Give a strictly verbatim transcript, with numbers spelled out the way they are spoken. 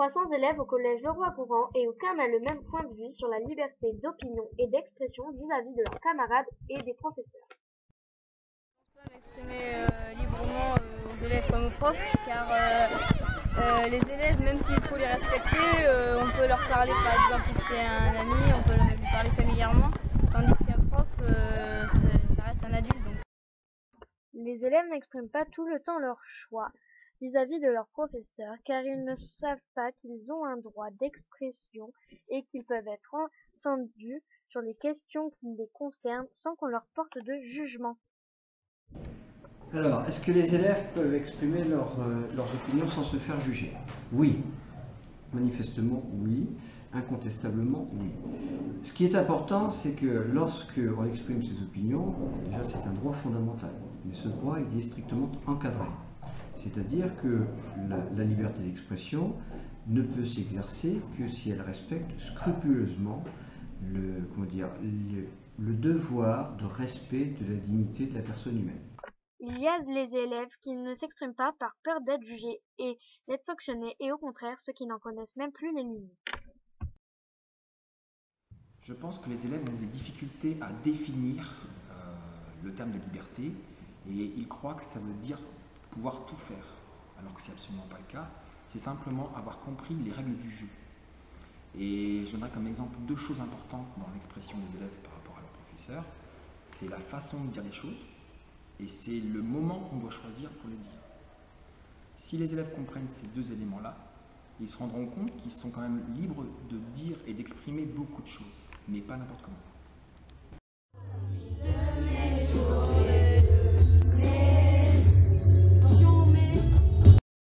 trois cents élèves au collège Leroy-Gourhan et aucun n'a le même point de vue sur la liberté d'opinion et d'expression vis-à-vis de leurs camarades et des professeurs. Je peux m'exprimer euh, librement euh, aux élèves comme aux profs, car euh, euh, les élèves, même s'il faut les respecter, euh, on peut leur parler, par exemple, si c'est un ami, on peut lui parler familièrement, tandis qu'un prof, euh, ça reste un adulte. Donc. Les élèves n'expriment pas tout le temps leur choix vis-à-vis de leurs professeurs, car ils ne savent pas qu'ils ont un droit d'expression et qu'ils peuvent être entendus sur les questions qui les concernent sans qu'on leur porte de jugement. Alors, est-ce que les élèves peuvent exprimer leur, euh, leurs opinions sans se faire juger? Oui. Manifestement, oui. Incontestablement, oui. Ce qui est important, c'est que lorsque on exprime ses opinions, déjà c'est un droit fondamental, mais ce droit il est strictement encadré. C'est-à-dire que la, la liberté d'expression ne peut s'exercer que si elle respecte scrupuleusement le, comment dire, le, le devoir de respect de la dignité de la personne humaine. Il y a les élèves qui ne s'expriment pas par peur d'être jugés et d'être sanctionnés, et au contraire ceux qui n'en connaissent même plus les limites. Je pense que les élèves ont des difficultés à définir euh, le terme de liberté et ils croient que ça veut dire pouvoir tout faire, alors que c'est absolument pas le cas. C'est simplement avoir compris les règles du jeu. Et je donnerai comme exemple deux choses importantes dans l'expression des élèves par rapport à leurs professeurs. C'est la façon de dire les choses et c'est le moment qu'on doit choisir pour les dire. Si les élèves comprennent ces deux éléments-là, ils se rendront compte qu'ils sont quand même libres de dire et d'exprimer beaucoup de choses, mais pas n'importe comment.